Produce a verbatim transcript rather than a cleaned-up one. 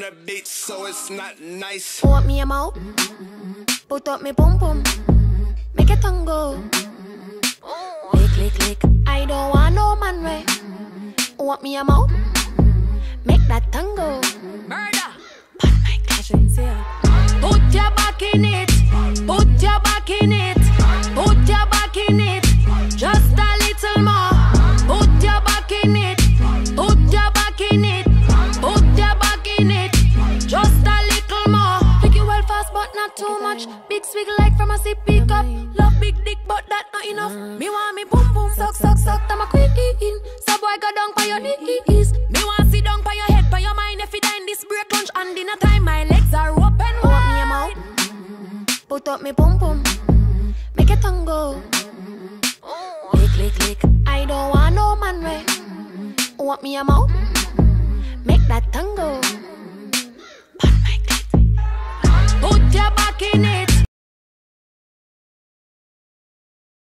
the beat, so it's not nice. Want me a mouth? Put up me pum pum. Make a tongue go. Lick, lick, lick. I don't want no man way. Want me a mouth? Make that tongue go. Murder. But my cousin's here. Put your back in it. Put your back in it. Put your back in it. Just a little more. Put your back in it. Put your back in it. Put your back in it. Just a little more. Pick you well fast but not too much. Big swig like from a sippy cup. Love big dick but that not enough. Me want me boom boom. Suck suck suck. I'm a queen. So boy go down by your knees. Me want sit down by your head, by your mind. If you die in this break lunch and dinner time, my legs are open wide. Want me a mouth? Put up me pum pum. Make a tongue go. Lick, lick, lick. I don't want no man way. Want me a mouth? Make that tongue go.